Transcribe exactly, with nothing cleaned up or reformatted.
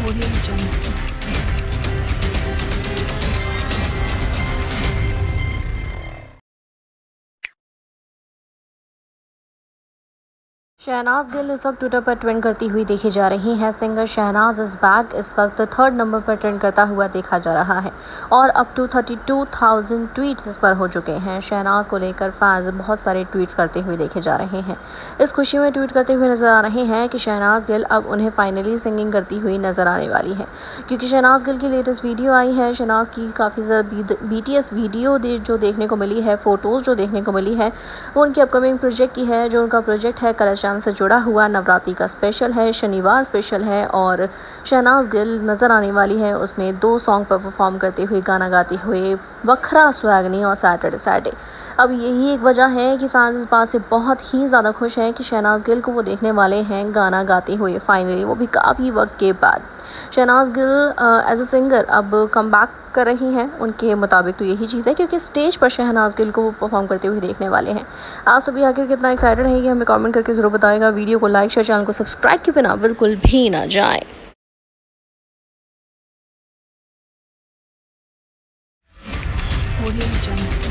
Audio Jungle. Shehnaaz Gill इस वक्त Twitter पर ट्रेंड करती हुई देखी जा रही हैं। सिंगर शहनाज इस बैक इस वक्त थर्ड नंबर पर ट्रेंड करता हुआ देखा जा रहा है और up to thirty two thousand tweets इस पर हो चुके हैं। शहनाज को लेकर फैंस बहुत सारे ट्वीट्स करते हुए देखे जा रहे हैं। इस खुशी में ट्वीट करते हुए नजर आ रहे हैं कि शहनाज गिल अब उन्हें फाइनली सिंगिंग करती हुई नजर आने वाली है, क्योंकि शहनाज गिल की लेटेस्ट वीडियो आई है। शहनाज की काफ़ी ज़्यादा बी टी एस वीडियो दे, जो देखने को मिली है, फ़ोटोज़ जो देखने को मिली है, वो उनकी अपकमिंग प्रोजेक्ट की है। जो उनका प्रोजेक्ट है कलश से जुड़ा हुआ नवरात्रि का स्पेशल है, शनिवार स्पेशल है और शहनाज गिल नज़र आने वाली है उसमें दो सॉन्ग पर परफॉर्म करते हुए, गाना गाते हुए, वखरा स्वैगनी और सैटरडे सैटरडे। अब यही एक वजह है कि फैंस इस बात से बहुत ही ज़्यादा खुश हैं कि शहनाज गिल को वो देखने वाले हैं गाना गाते हुए फाइनली, वो भी काफ़ी वक्त के बाद। Shehnaaz Gill as a singer अब कम बैक कर रही हैं। उनके मुताबिक तो यही चीज़ है, क्योंकि स्टेज पर शहनाज गिल को वो परफॉर्म करते हुए देखने वाले हैं। आप सभी आखिर कितना एक्साइटेड है, ये हमें कमेंट करके ज़रूर बताएगा। वीडियो को लाइक शेयर, चैनल को सब्सक्राइब के बिना बिल्कुल भी ना जाए। Audio Jungle.